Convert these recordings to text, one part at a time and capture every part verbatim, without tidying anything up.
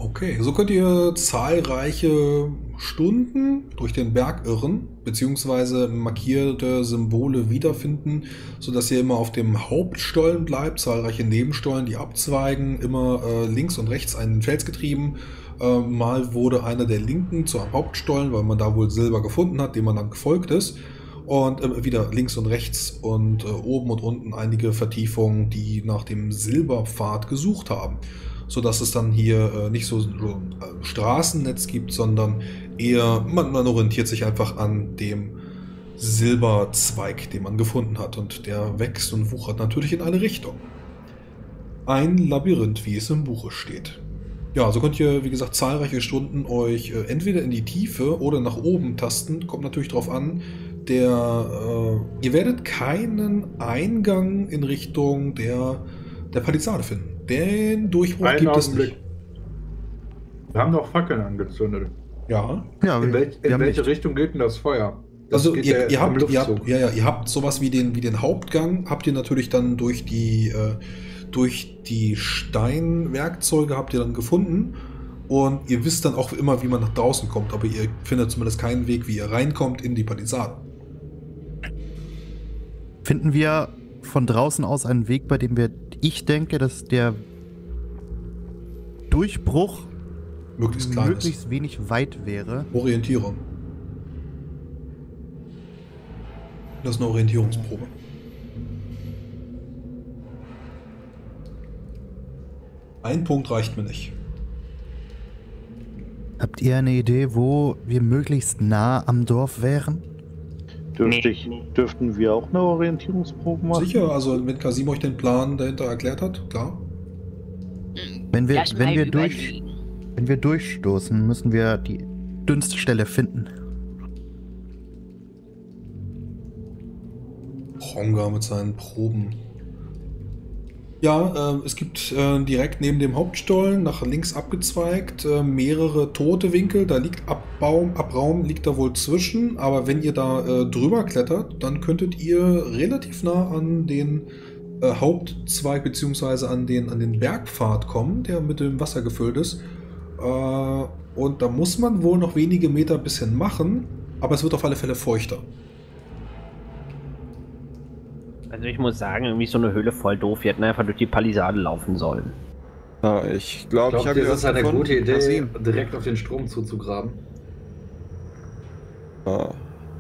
Okay, so könnt ihr zahlreiche Stunden durch den Berg irren, beziehungsweise markierte Symbole wiederfinden, sodass ihr immer auf dem Hauptstollen bleibt, zahlreiche Nebenstollen, die abzweigen, immer äh, links und rechts einen Fels getrieben. Äh, mal wurde einer der linken zu einem Hauptstollen, weil man da wohl Silber gefunden hat, dem man dann gefolgt ist. Und äh, wieder links und rechts und äh, oben und unten einige Vertiefungen, die nach dem Silberpfad gesucht haben, sodass es dann hier äh, nicht so, so ein äh, Straßennetz gibt, sondern eher, man, man orientiert sich einfach an dem Silberzweig, den man gefunden hat, und der wächst und wuchert natürlich in eine Richtung. Ein Labyrinth, wie es im Buche steht. Ja, so könnt ihr, wie gesagt, zahlreiche Stunden euch äh, entweder in die Tiefe oder nach oben tasten, kommt natürlich drauf an. Der, äh, ihr werdet keinen Eingang in Richtung der, der Palisade finden. Den Durchbruch Einen gibt es Augenblick. nicht. Wir haben doch Fackeln angezündet. Ja. Ja, In, wir, welch, wir in haben welche nicht. Richtung geht denn das Feuer? Das Also geht ihr, ja ihr, am habt, ihr, Luftzug. habt, ja, ja, ihr habt sowas wie den, wie den Hauptgang, habt ihr natürlich dann durch die, äh, durch die Steinwerkzeuge habt ihr dann gefunden, und ihr wisst dann auch immer, wie man nach draußen kommt, aber ihr findet zumindest keinen Weg, wie ihr reinkommt in die Palisade. Finden wir von draußen aus einen Weg, bei dem wir, ich denke, dass der Durchbruch Möglichst klein möglichst wenig weit wäre. ist. Orientierung. Das ist eine Orientierungsprobe. Ein Punkt reicht mir nicht. Habt ihr eine Idee, wo wir möglichst nah am Dorf wären? Dürfte ich, dürften wir auch eine Orientierungsprobe machen? Sicher, also wenn Kasim euch den Plan dahinter erklärt hat, klar. Wenn wir, Lass wenn mal wir durch, überlegen. wenn wir durchstoßen, müssen wir die dünnste Stelle finden. Ronga mit seinen Proben. Ja, äh, es gibt äh, direkt neben dem Hauptstollen, nach links abgezweigt, äh, mehrere tote Winkel. Da liegt Abbaum, Abraum liegt da wohl zwischen, aber wenn ihr da äh, drüber klettert, dann könntet ihr relativ nah an den äh, Hauptzweig bzw. an den, an den Bergpfad kommen, der mit dem Wasser gefüllt ist. Äh, und da muss man wohl noch wenige Meter ein bisschen machen, aber es wird auf alle Fälle feuchter. Also ich muss sagen, irgendwie ist so eine Höhle voll doof. Wir hätten einfach durch die Palisade laufen sollen. Ja, ich glaube, ich Glaubt habe ihr, das ist eine gefunden. gute Idee, Kasim. direkt auf den Strom zuzugraben? Ja.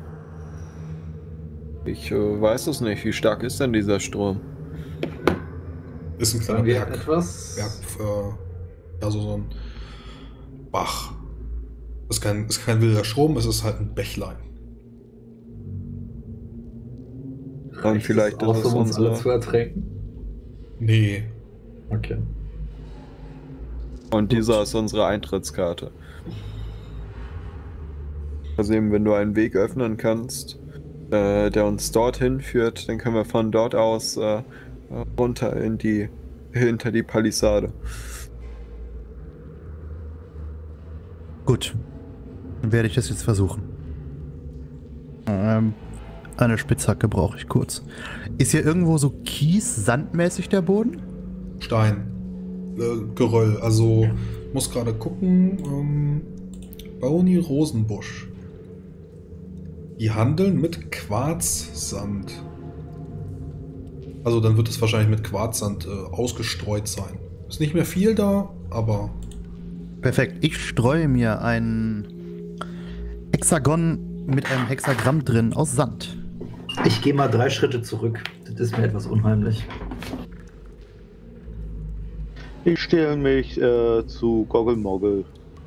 Ich äh, weiß es nicht. Wie stark ist denn dieser Strom? Ist ein kleiner Sagen wir Berg. etwas? Berg, äh, also so ein Bach. Ist kein, ist kein wilder Strom, es ist halt ein Bächlein. Dann Reicht vielleicht es aus, ist es um uns alle unsere- zu ertränken? Nee. Okay. Und dieser ist unsere Eintrittskarte. Also eben, wenn du einen Weg öffnen kannst, äh, der uns dorthin führt, dann können wir von dort aus äh, runter in die, hinter die Palisade. Gut, dann werde ich das jetzt versuchen. Ähm, eine Spitzhacke brauche ich kurz. Ist hier irgendwo so Kies, sandmäßig der Boden? Stein. Äh, Geröll. Also, muss gerade gucken. Ähm, Bauni Rosenbusch. Die handeln mit Quarzsand. Also, dann wird es wahrscheinlich mit Quarzsand äh, ausgestreut sein. Ist nicht mehr viel da, aber. Perfekt. Ich streue mir ein Hexagon mit einem Hexagramm drin aus Sand. Ich gehe mal drei Schritte zurück. Das ist mir etwas unheimlich. Ich stelle mich äh, zu Goggelmoggle.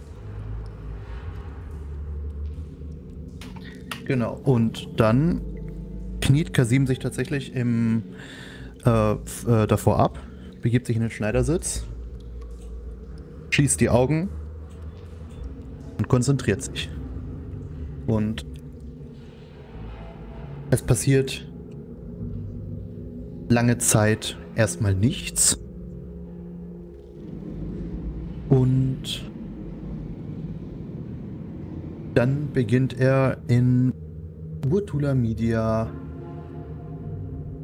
Genau. Und dann kniet Kasim sich tatsächlich im, äh, f- äh, davor ab, begibt sich in den Schneidersitz, schließt die Augen und konzentriert sich. Und es passiert lange Zeit erstmal nichts. Und dann beginnt er in Urtula Media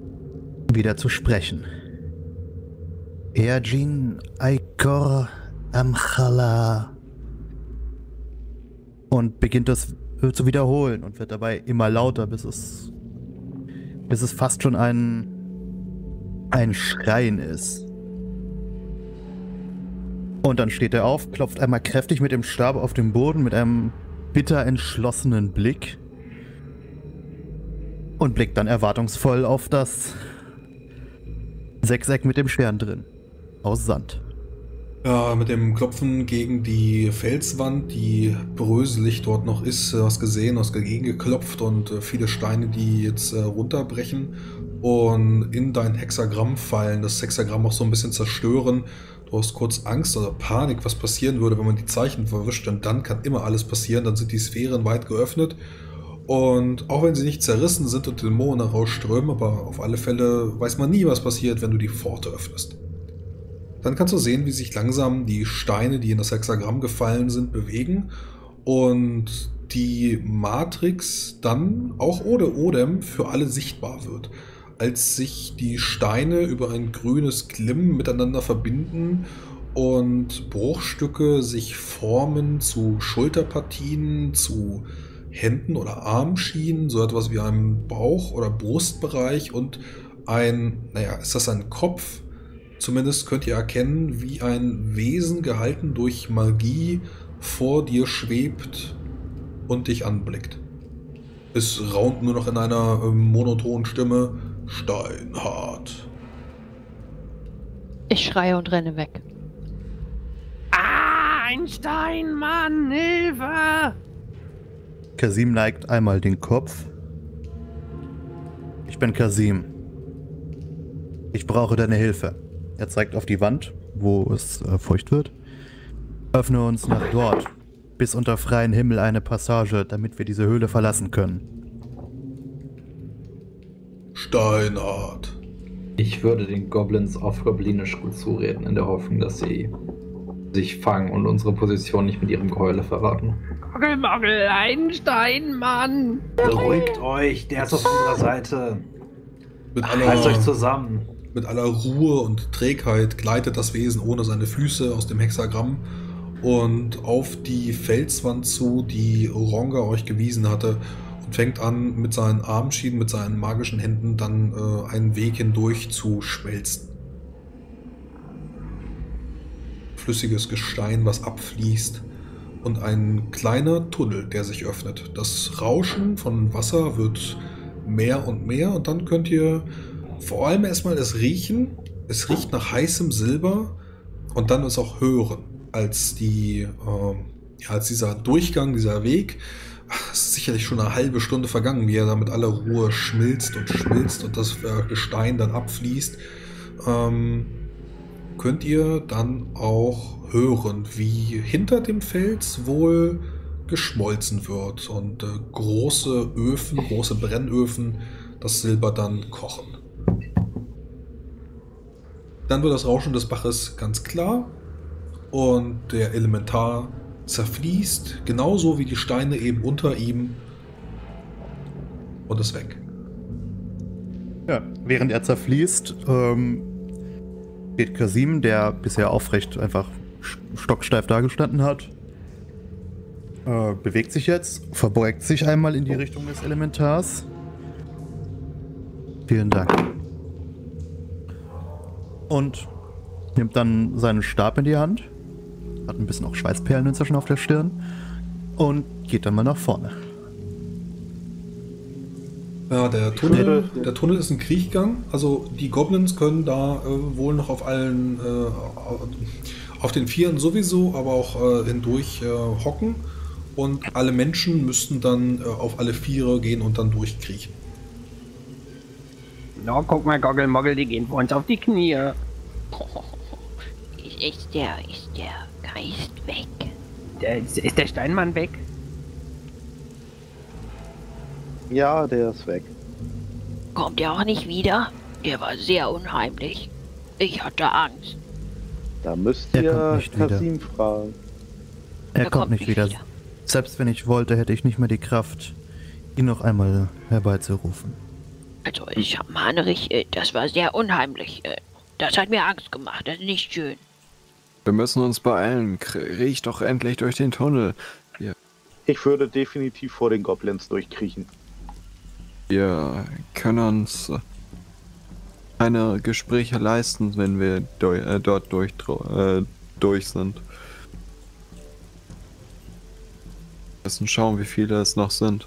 wieder zu sprechen. Erjin Aikor Amchala. Und beginnt das zu wiederholen und wird dabei immer lauter, bis es, bis es fast schon ein, ein Schreien ist. Und dann steht er auf, klopft einmal kräftig mit dem Stab auf den Boden mit einem bitter entschlossenen Blick und blickt dann erwartungsvoll auf das Sechseck mit dem Stern drin, aus Sand. Ja, mit dem Klopfen gegen die Felswand, die bröselig dort noch ist, hast gesehen, hast dagegen geklopft und äh, viele Steine, die jetzt äh, runterbrechen und in dein Hexagramm fallen, das Hexagramm auch so ein bisschen zerstören. Du hast kurz Angst oder Panik, was passieren würde, wenn man die Zeichen verwischt, und dann kann immer alles passieren, dann sind die Sphären weit geöffnet. Und auch wenn sie nicht zerrissen sind und Dämonen rausströmen, aber auf alle Fälle weiß man nie, was passiert, wenn du die Pforte öffnest. Dann kannst du sehen, wie sich langsam die Steine, die in das Hexagramm gefallen sind, bewegen und die Matrix dann auch ohne Odem für alle sichtbar wird. Als sich die Steine über ein grünes Glimmen miteinander verbinden und Bruchstücke sich formen zu Schulterpartien, zu Händen oder Armschienen, so etwas wie einem Bauch- oder Brustbereich und ein, naja, ist das ein Kopf? Zumindest könnt ihr erkennen, wie ein Wesen gehalten durch Magie vor dir schwebt und dich anblickt. Es raunt nur noch in einer äh, monotonen Stimme: Steinhart. Ich schreie und renne weg. Ah, ein Steinmann, Hilfe! Kasim neigt einmal den Kopf. Ich bin Kasim. Ich brauche deine Hilfe. Er zeigt auf die Wand, wo es äh, feucht wird. Öffne uns nach dort, bis unter freiem Himmel eine Passage, damit wir diese Höhle verlassen können. Steinhart. Ich würde den Goblins auf Goblinisch gut zureden, in der Hoffnung, dass sie sich fangen und unsere Position nicht mit ihrem Geheule verraten. Moggelmoggel, ein Steinmann! Beruhigt euch, der ist auf unserer Seite. Mit Reißt euch aller, zusammen. mit aller Ruhe und Trägheit gleitet das Wesen ohne seine Füße aus dem Hexagramm und auf die Felswand zu, die Ronga euch gewiesen hatte, und fängt an, mit seinen Armschienen, mit seinen magischen Händen dann äh, einen Weg hindurch zu schmelzen. Flüssiges Gestein, was abfließt, und ein kleiner Tunnel, der sich öffnet. Das Rauschen von Wasser wird mehr und mehr, und dann könnt ihr vor allem erstmal es riechen. Es riecht nach heißem Silber, und dann es auch hören, als, die, äh, ja, als dieser Durchgang, dieser Weg, ach, es ist sicherlich schon eine halbe Stunde vergangen, wie er da mit aller Ruhe schmilzt und schmilzt und das äh, Gestein dann abfließt. Ähm, könnt ihr dann auch hören, wie hinter dem Fels wohl geschmolzen wird und äh, große Öfen, große Brennöfen das Silber dann kochen. Dann wird das Rauschen des Baches ganz klar und der Elementar zerfließt, genauso wie die Steine eben unter ihm, und ist weg. Ja, während er zerfließt, ähm, steht Kasim, der bisher aufrecht einfach stocksteif dagestanden hat, äh, bewegt sich jetzt, verbeugt sich einmal in die Richtung des Elementars. Vielen Dank. Und nimmt dann seinen Stab in die Hand, hat ein bisschen auch Schweißperlen inzwischen auf der Stirn und geht dann mal nach vorne. Ja, der Tunnel, der Tunnel ist ein Kriechgang, also die Goblins können da äh, wohl noch auf allen, äh, auf den Vieren sowieso, aber auch äh, hindurch äh, hocken, und alle Menschen müssten dann äh, auf alle Viere gehen und dann durchkriechen. Na, guck mal, Goggelmoggel, die gehen vor uns auf die Knie. Ist der, ist der Geist weg? Der, ist der Steinmann weg? Ja, der ist weg. Kommt er auch nicht wieder? Der war sehr unheimlich. Ich hatte Angst. Da müsst Der ihr kommt nicht wieder. Kasim fragen. Er kommt nicht wieder. Selbst wenn ich wollte, hätte ich nicht mehr die Kraft, ihn noch einmal herbeizurufen. Also, ich Mannerich, äh, das war sehr unheimlich. Äh, Das hat mir Angst gemacht. Das ist nicht schön. Wir müssen uns beeilen. Kriech doch endlich durch den Tunnel. Wir, Ich würde definitiv vor den Goblins durchkriechen. wir können uns äh, keine Gespräche leisten, wenn wir do äh, dort durch, äh, durch sind. Wir müssen schauen, wie viele es noch sind.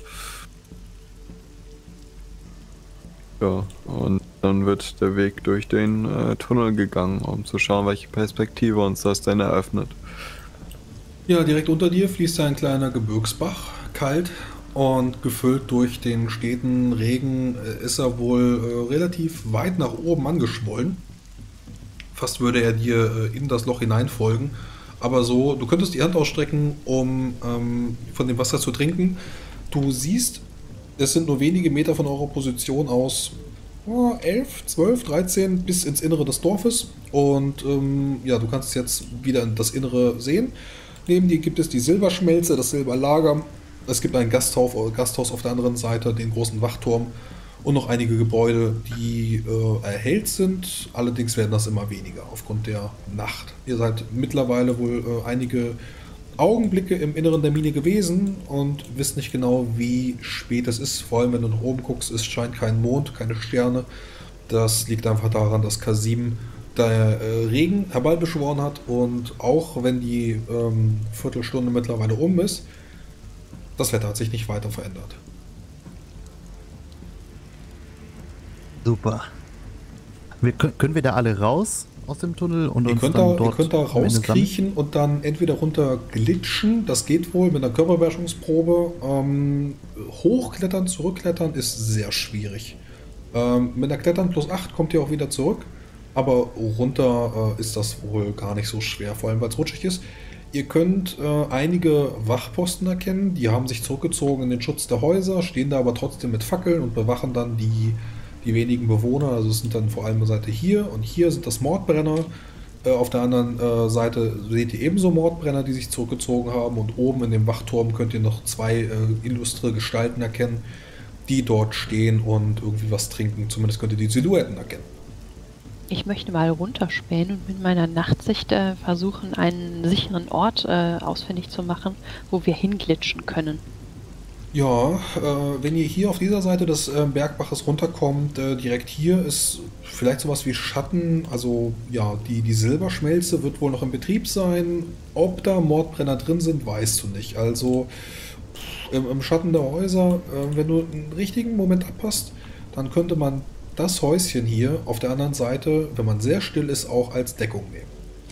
Ja, und dann wird der Weg durch den äh, Tunnel gegangen, um zu schauen, welche Perspektive uns das denn eröffnet. Ja, direkt unter dir fließt ein kleiner Gebirgsbach, kalt und gefüllt durch den steten Regen äh, ist er wohl äh, relativ weit nach oben angeschwollen. Fast würde er dir äh, in das Loch hineinfolgen. Aber so, du könntest die Hand ausstrecken, um ähm, von dem Wasser zu trinken. Du siehst, es sind nur wenige Meter von eurer Position aus, oh, elf, zwölf, dreizehn bis ins Innere des Dorfes. Und ähm, ja, du kannst jetzt wieder in das Innere sehen. Neben dir gibt es die Silberschmelze, das Silberlager. Es gibt ein Gasthaus, Gasthaus auf der anderen Seite, den großen Wachturm und noch einige Gebäude, die äh, erhellt sind. Allerdings werden das immer weniger aufgrund der Nacht. Ihr seid mittlerweile wohl äh, einige Augenblicke im Inneren der Mine gewesen und wisst nicht genau, wie spät es ist. Vor allem, wenn du nach oben guckst, es scheint kein Mond, keine Sterne. Das liegt einfach daran, dass Kasim der äh, Regen herbeibeschworen hat und auch wenn die ähm, Viertelstunde mittlerweile um ist, das Wetter hat sich nicht weiter verändert. Super. Wir, können wir da alle raus aus dem Tunnel und Ihr uns könnt, dann da, dort ihr könnt da am Ende rauskriechen und dann entweder runter glitschen, das geht wohl mit einer Körperbeherrschungsprobe. Ähm, hochklettern, zurückklettern ist sehr schwierig. Ähm, mit einer Klettern plus acht kommt ihr auch wieder zurück, aber runter äh, ist das wohl gar nicht so schwer, vor allem weil es rutschig ist. Ihr könnt äh, einige Wachposten erkennen, die haben sich zurückgezogen in den Schutz der Häuser, stehen da aber trotzdem mit Fackeln und bewachen dann die die wenigen Bewohner, also es sind dann vor allem Seite hier und hier sind das Mordbrenner. Äh, auf der anderen äh, Seite seht ihr ebenso Mordbrenner, die sich zurückgezogen haben und oben in dem Wachturm könnt ihr noch zwei äh, illustre Gestalten erkennen, die dort stehen und irgendwie was trinken. Zumindest könnt ihr die Silhouetten erkennen. Ich möchte mal runterspähen und mit meiner Nachtsicht äh, versuchen, einen sicheren Ort äh, ausfindig zu machen, wo wir hinglitschen können. Ja, äh, wenn ihr hier auf dieser Seite des äh, Bergbaches runterkommt, äh, direkt hier ist vielleicht sowas wie Schatten, also ja, die, die Silberschmelze wird wohl noch in Betrieb sein. Ob da Mordbrenner drin sind, weißt du nicht. Also im, im Schatten der Häuser, äh, wenn du einen richtigen Moment abpasst, dann könnte man das Häuschen hier auf der anderen Seite, wenn man sehr still ist, auch als Deckung nehmen.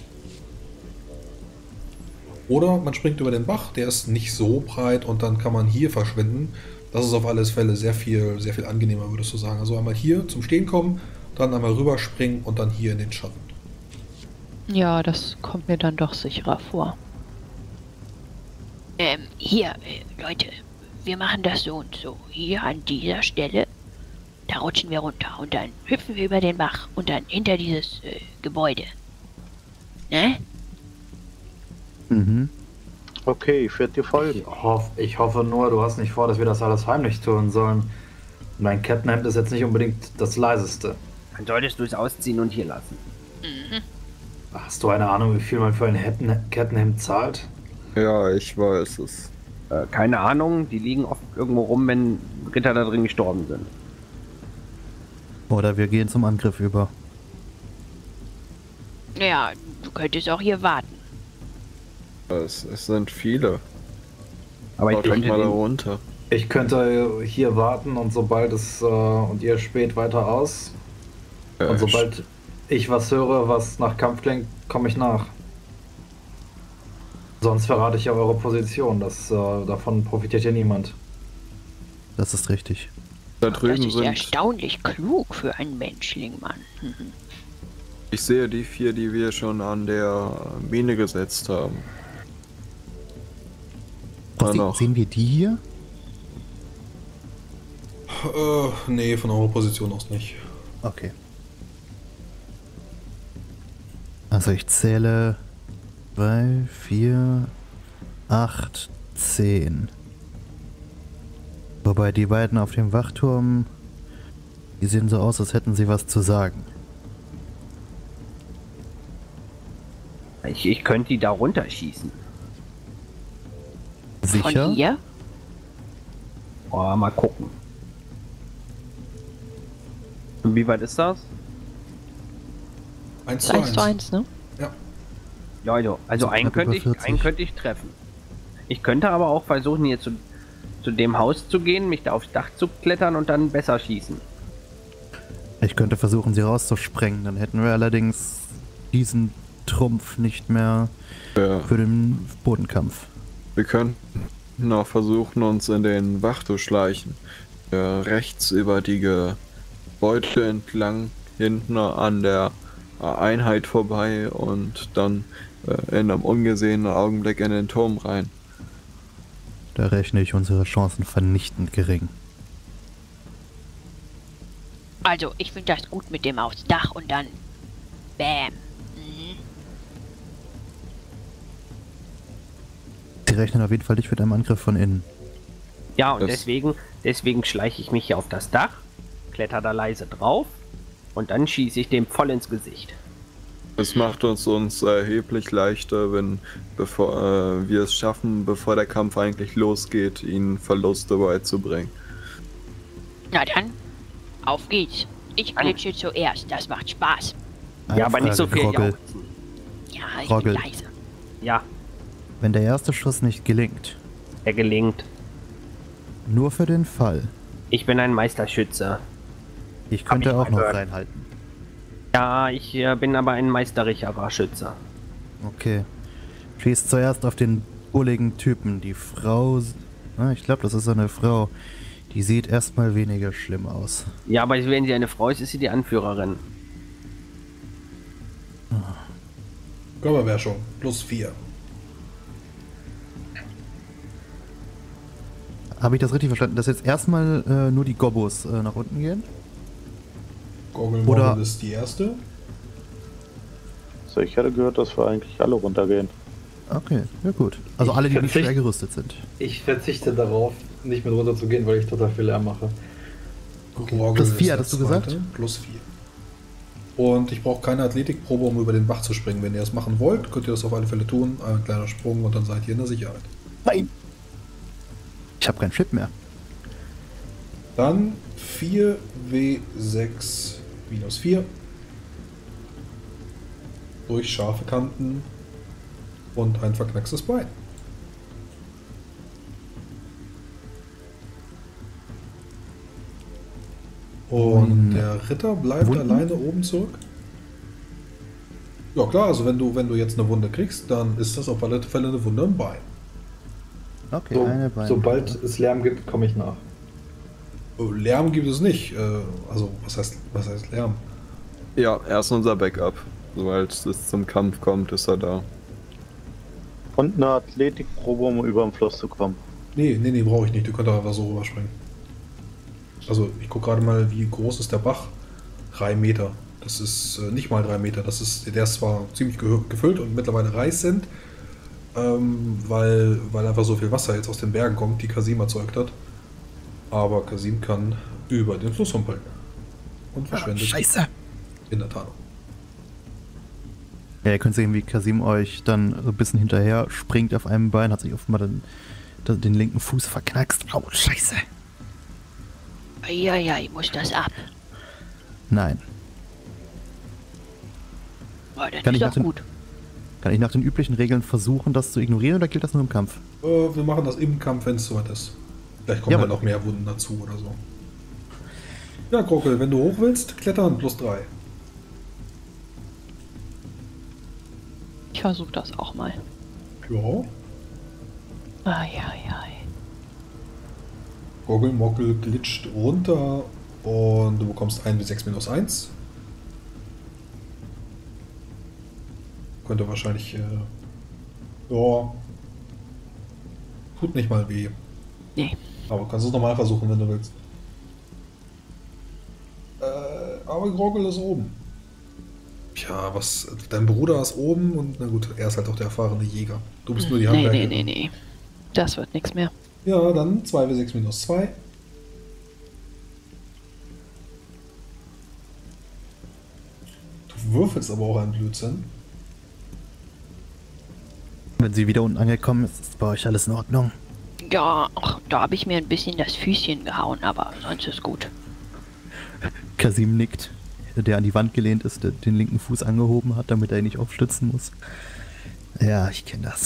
Oder man springt über den Bach, der ist nicht so breit und dann kann man hier verschwinden. Das ist auf alle Fälle sehr viel, sehr viel angenehmer, würdest du sagen. Also einmal hier zum Stehen kommen, dann einmal rüberspringen und dann hier in den Schatten. Ja, das kommt mir dann doch sicherer vor. Ähm, hier, äh, Leute, wir machen das so und so. Hier an dieser Stelle, da rutschen wir runter und dann hüpfen wir über den Bach und dann hinter dieses äh, Gebäude. Ne? Mhm. Okay, ich werde dir folgen. Ich, hoff, ich hoffe nur, du hast nicht vor, dass wir das alles heimlich tun sollen. Mein Kettenhemd ist jetzt nicht unbedingt das leiseste. Dann solltest du es ausziehen und hier lassen. Mhm. Hast du eine Ahnung, wie viel man für ein Hetten Kettenhemd zahlt? Ja, ich weiß es. Äh, keine Ahnung, die liegen oft irgendwo rum, wenn Ritter da drin gestorben sind. Oder wir gehen zum Angriff über. Ja, du könntest auch hier warten. Es, es sind viele. Aber ich Schaut euch könnte mal da den, runter. Ich könnte hier warten und sobald es äh, und ihr späht weiter aus. Äh, Und sobald ich was höre, was nach Kampf klingt, komme ich nach. Sonst verrate ich ja eure Position. Das, äh, davon profitiert ja niemand. Das ist richtig. Da Das drüben ist sind. erstaunlich klug für einen Menschling, Mann. Mhm. Ich sehe die vier, die wir schon an der Mine gesetzt haben. Ach, Ah, se noch. sehen wir die hier? Äh, nee, von eurer Position aus nicht. Okay. Also ich zähle zwei, vier, acht, zehn. Wobei die beiden auf dem Wachturm, die sehen so aus, als hätten sie was zu sagen. Ich, ich könnte die da runterschießen. Sicher? Von hier? Oh, mal gucken. Und wie weit ist das? eins zu eins eins. zu eins, ne? Leute, also So einen knapp könnte, über ich, vierzig. einen könnte ich treffen. Ich könnte aber auch versuchen, hier zu, zu dem Haus zu gehen, mich da aufs Dach zu klettern und dann besser schießen. Ich könnte versuchen, sie rauszusprengen. Dann hätten wir allerdings diesen Trumpf nicht mehr Ja. für den Bodenkampf. Wir könnten auch versuchen, uns in den Wach zu schleichen. Äh, rechts über die Gebäude entlang, hinten an der Einheit vorbei und dann äh, in einem ungesehenen Augenblick in den Turm rein. Da rechne ich unsere Chancen vernichtend gering. Also, ich finde das gut mit dem aufs Dach und dann... Bäm. Mhm. Sie rechnen auf jeden Fall nicht mit einem Angriff von innen. Ja, und Das- deswegen, deswegen schleiche ich mich hier auf das Dach, kletter da leise drauf und dann schieße ich dem voll ins Gesicht. Es macht uns uns erheblich leichter, wenn bevor äh, wir es schaffen, bevor der Kampf eigentlich losgeht, ihnen Verluste beizubringen. Na dann, auf geht's. Ich glitsche zuerst, das macht Spaß. Ja, aber nicht so viel Roggel. jauchzen. Ja, ich Roggel. bin leise. Ja, Wenn der erste Schuss nicht gelingt, er gelingt. nur für den Fall, Ich bin ein Meisterschütze. ich könnte ich auch noch gehört. reinhalten. Ja, ich äh, bin aber ein meisterlicherer Schütze. Okay. Schießt zuerst auf den bulligen Typen. Die Frau... Ah, ich glaube, das ist eine Frau. Die sieht erstmal weniger schlimm aus. Ja, aber wenn sie eine Frau ist, ist sie die Anführerin. Körperbeherrschung. Plus vier. Habe ich das richtig verstanden? Dass jetzt erstmal äh, nur die Gobos äh, nach unten gehen? Goggle Oder- Moggle ist die erste. So, ich hätte gehört, dass wir eigentlich alle runtergehen. Okay, ja gut. Also Ich alle, die nicht verzicht- schwer gerüstet sind. Ich verzichte darauf, nicht mit runter zu gehen, weil ich total viel Lärm mache. Goggle Plus ist vier, der hattest du gesagt? zweite. Plus vier. Und ich brauche keine Athletikprobe, um über den Bach zu springen. Wenn ihr das machen wollt, könnt ihr das auf alle Fälle tun. Ein kleiner Sprung und dann seid ihr in der Sicherheit. Nein! Ich habe keinen Chip mehr. Dann vier W sechs minus vier. Durch scharfe Kanten und ein verknackstes Bein. Und Wunden. der Ritter bleibt Wunden? alleine oben zurück. Ja klar, also wenn du, wenn du jetzt eine Wunde kriegst, dann ist das auf alle Fälle eine Wunde im Bein. Okay, So, eine Bein. sobald es Lärm gibt, komme ich nach. Oh, Lärm gibt es nicht. Äh, Also was heißt, was heißt Lärm? Ja, er ist unser Backup. Sobald es zum Kampf kommt, ist er da. Und eine Athletikprobe, um über den Fluss zu kommen. Nee, nee, nee, brauche ich nicht. Du könnt doch einfach so rüberspringen. Also, ich gucke gerade mal, wie groß ist der Bach? Drei Meter. Das ist äh, nicht mal drei Meter. Das ist, der ist zwar ziemlich gehö- gefüllt und mittlerweile reißend, ähm, weil, weil einfach so viel Wasser jetzt aus den Bergen kommt, die Kasim erzeugt hat. Aber Kasim kann über den Fluss humpeln. Und verschwendet Scheiße! in der Tarnung. Ja, ihr könnt sehen, wie Kasim euch dann so ein bisschen hinterher springt auf einem Bein, hat sich offenbar den, den, den linken Fuß verknackst. Au, scheiße! Eieiei, muss das ab. Nein. Oh, dann Kann ist ich nach doch dem- gut. Kann ich nach den üblichen Regeln versuchen, das zu ignorieren oder gilt das nur im Kampf? Äh, wir machen das im Kampf, wenn es soweit ist. Vielleicht kommen Ja, ja aber- noch mehr Wunden dazu oder so. Ja, Krockel, wenn du hoch willst, klettern, plus drei. Ich versuche das auch mal. Ja. Eieiei. Goggle Moggle glitscht runter und du bekommst ein W sechs minus eins. Könnte wahrscheinlich. Äh, ja. Tut nicht mal weh. Nee. Aber kannst du es nochmal versuchen, wenn du willst. Äh, aber Goggle ist oben. Tja, was. Dein Bruder ist oben und na gut, er ist halt auch der erfahrene Jäger. Du bist nur die Nee, Handwerkerin. nee, nee, nee. Das wird nichts mehr. Ja, dann zwei W sechs minus zwei. Du würfelst aber auch einen Blödsinn. Wenn Sie wieder unten angekommen ist, ist bei euch alles in Ordnung. Ja, ach, da habe ich mir ein bisschen das Füßchen gehauen, aber sonst ist gut. Kasim nickt, der an die Wand gelehnt ist, der den linken Fuß angehoben hat, damit er ihn nicht aufstützen muss. Ja, ich kenne das.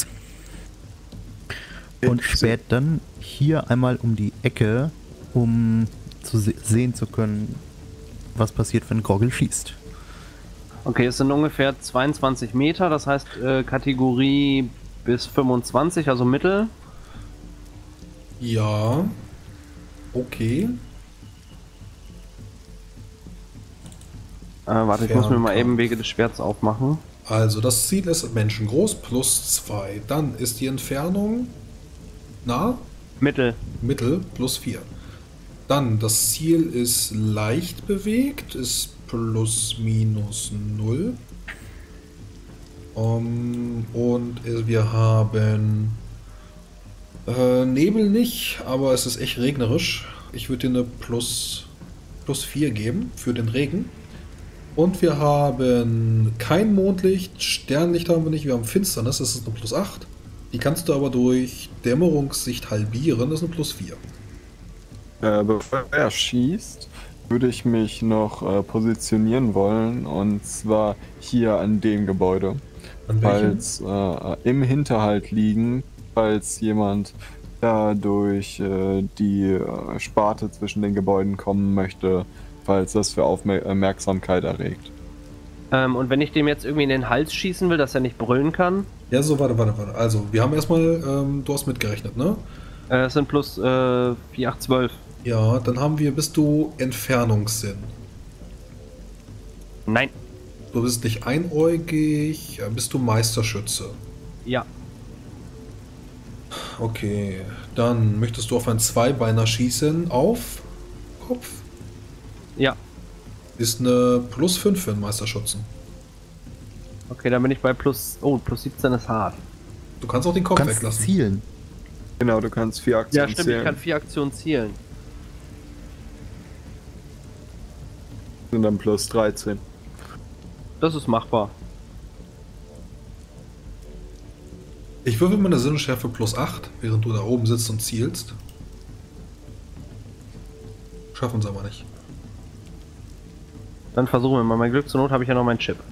Und späht dann hier einmal um die Ecke, um zu se sehen zu können, was passiert, wenn Groggle schießt. Okay, es sind ungefähr zweiundzwanzig Meter, das heißt äh, Kategorie bis fünfundzwanzig, also Mittel. Ja. Okay. Äh, warte, ich muss mir mal Fernkampf. eben Wege des Schwerts aufmachen. Also das Ziel ist menschengroß plus zwei. Dann ist die Entfernung nah, Mittel. mittel plus vier. Dann das Ziel ist leicht bewegt, ist plus minus null. Um, und wir haben äh, Nebel nicht, aber es ist echt regnerisch. Ich würde dir eine plus, plus vier geben für den Regen. Und wir haben kein Mondlicht, Sternlicht haben wir nicht, wir haben Finsternis, das ist eine plus acht. Die kannst du aber durch Dämmerungssicht halbieren, das ist eine plus vier. Äh, bevor er schießt, würde ich mich noch äh, positionieren wollen, und zwar hier an dem Gebäude. An welchem? Falls äh, im Hinterhalt liegen, falls jemand da durch äh, die äh, Sparte zwischen den Gebäuden kommen möchte, falls das für Aufmerksamkeit erregt. Ähm, und wenn ich dem jetzt irgendwie in den Hals schießen will, dass er nicht brüllen kann? Ja, so, warte, warte, warte. Also, wir haben erstmal, ähm, du hast mitgerechnet, ne? Äh, es sind plus äh, vier, acht, zwölf. Ja, dann haben wir, bist du Entfernungssinn. Nein. Du bist nicht einäugig, äh, bist du Meisterschütze. Ja. Okay, dann möchtest du auf ein Zweibeiner schießen auf Kopf? Ja. Ist eine plus fünf für einen Meisterschützen. Okay, dann bin ich bei plus... Oh, plus siebzehn ist hart. Du kannst auch den Du Kopf kannst weglassen. zielen. Genau, du kannst vier Aktionen Ja, stimmt, zählen. ich kann vier Aktionen zielen. Sind dann plus dreizehn. Das ist machbar. Ich würfel meine Sinnesschärfe plus acht, während du da oben sitzt und zielst. Schaffen sie aber nicht. Dann versuchen wir mal mein Glück. Zur Not habe ich ja noch meinen Chip.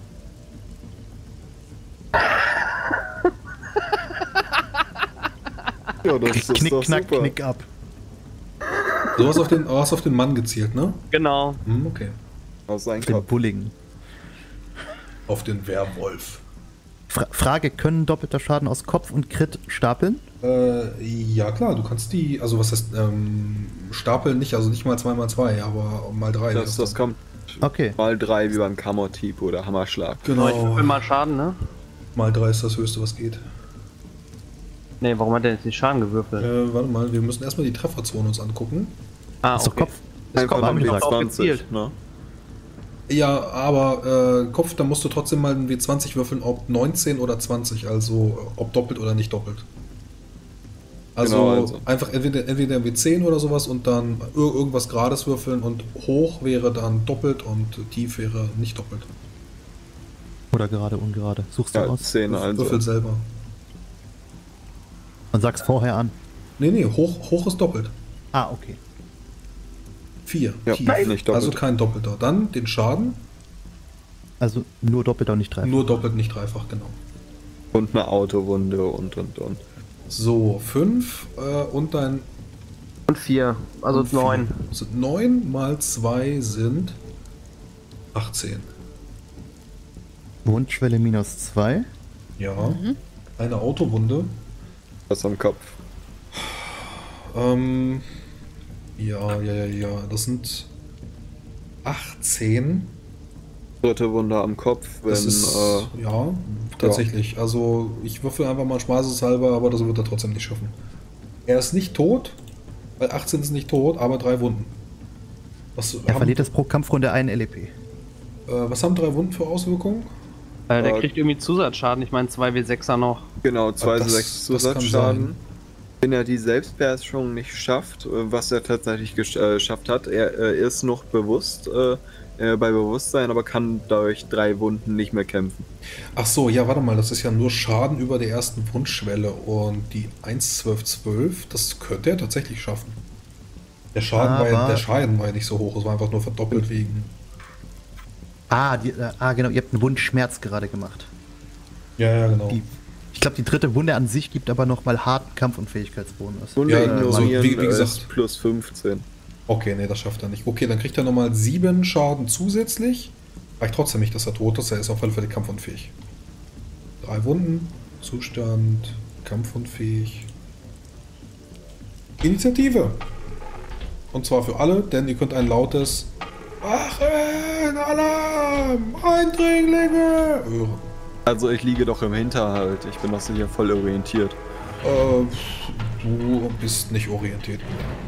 Ja, das ist Knick, doch knack, super. knick ab. Du hast auf den, du hast auf den Mann gezielt, ne? Genau. Hm, okay. Aus seinem Den Kopf. Bulligen. Auf den Werwolf. Fra Frage, können doppelter Schaden aus Kopf und Crit stapeln? Äh, ja klar, du kannst die, also was heißt, ähm, stapeln nicht, also nicht mal zwei mal zwei, aber mal drei. Das, wär's das dann. kommt Okay. mal drei wie beim Kammertyp oder Hammerschlag. Genau. Ich Genau, würfel mal Schaden, ne? mal drei ist das höchste, was geht. Ne, warum hat der jetzt nicht Schaden gewürfelt? Äh, warte mal, wir müssen erstmal die Trefferzone uns angucken. Ah, Ist doch Kopf. Einfach Kopf, noch hab ich W doch drauf zwanzig, gezielt. ne? Ja, aber äh, Kopf, da musst du trotzdem mal ein W zwanzig würfeln, ob neunzehn oder zwanzig, also äh, ob doppelt oder nicht doppelt. Also, Genau, also. einfach entweder, entweder W zehn oder sowas und dann ir irgendwas Gerades würfeln und hoch wäre dann doppelt und tief wäre nicht doppelt. Oder gerade, ungerade. Suchst du Ja, aus zehn also. Würfel selber. und sagst vorher an. Nee, nee, hoch, hoch ist doppelt. Ah, okay. vier. Ja, tief. nicht doppelt. Also kein Doppelter. Dann den Schaden, Also nur doppelter und nicht dreifach. nur doppelt, nicht dreifach, genau. Und eine Autowunde und und und. So, fünf äh, und dein Und vier, also und vier. neun. Sind neun mal zwei sind achtzehn. Wundschwelle minus zwei. Ja. Eine Autowunde. Was am Kopf. Ähm, ja, ja, ja, ja. Das sind achtzehn. Dritte Wunde am Kopf, wenn Das ist, äh, ja, tatsächlich. Also, ich würfel einfach mal spaßeshalber, aber das wird er trotzdem nicht schaffen. Er ist nicht tot, weil achtzehn ist nicht tot, aber drei Wunden. Was, Er haben, verliert das pro Kampfrunde einen L E P. äh, was haben drei Wunden für Auswirkungen? Äh, der Äh, kriegt irgendwie Zusatzschaden. Ich meine zwei W sechser noch. genau zwei das- sechs das kann Zusatzschaden. sein. Wenn er die Selbstbeherrschung nicht schafft, äh, was er tatsächlich gesch äh, geschafft hat, er äh, ist noch bewusst, äh, äh, bei Bewusstsein, aber kann durch drei Wunden nicht mehr kämpfen. Ach so, ja, warte mal, das ist ja nur Schaden über der ersten Wundschwelle und die eins zwölf zwölf, das könnte er tatsächlich schaffen. Der Schaden, war ja, Aber- der Schaden war ja nicht so hoch, es war einfach nur verdoppelt wegen. Ah, die, äh, ah, genau, ihr habt einen Wundschmerz gerade gemacht. Ja, ja, genau. Die, ich glaube, die dritte Wunde an sich gibt aber nochmal harten Kampfunfähigkeitsbonus. Wunde Ja, ignorieren also, wie- wie gesagt- ist plus fünfzehn. Okay, nee, das schafft er nicht. Okay, dann kriegt er nochmal sieben Schaden zusätzlich. Reicht trotzdem nicht, dass er tot ist, er ist auf alle Fälle kampfunfähig. Drei Wunden, Zustand, kampfunfähig. Initiative! Und zwar für alle, denn ihr könnt ein lautes Wachen, Alarm, Eindringlinge hören. Also ich liege doch im Hinterhalt, ich bin doch sicher voll orientiert. Äh, du bist nicht orientiert.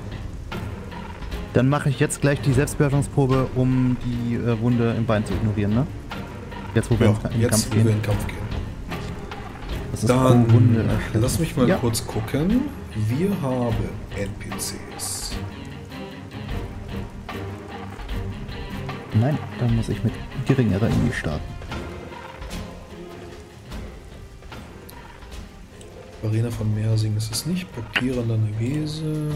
Dann mache ich jetzt gleich die Selbstbeherrschungsprobe, um die äh, Wunde im Bein zu ignorieren, ne? Jetzt, wo wir Ja, in den jetzt, Kampf wo wir in gehen. den Kampf gehen. Das ist Dann pro Wunde erstellt. lass mich mal Ja. kurz gucken. Wir haben N P Cs. Nein, dann muss ich mit geringerer Energie starten. Arena von Mersing ist es nicht. Baktierender Nevese.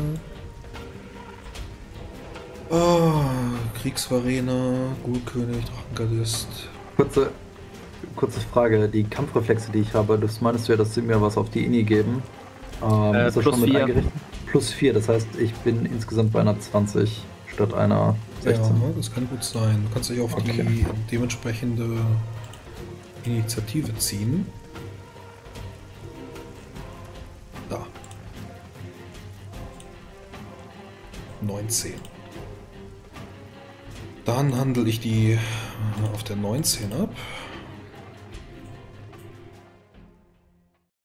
Ah, Kriegsvarena, Gulkönig, Drachengardist. Kurze, kurze Frage, die Kampfreflexe, die ich habe, das meinst du ja, dass sie mir was auf die Ini geben. Ähm, Äh, ist das plus schon mit vier. eingerichtet? Plus vier, das heißt, ich bin insgesamt bei einer zwanzig statt einer sechzehn. Ja, das kann gut sein. Du kannst dich auf Okay. die dementsprechende Initiative ziehen. Da. neunzehn. Dann handle ich die auf der neunzehn ab.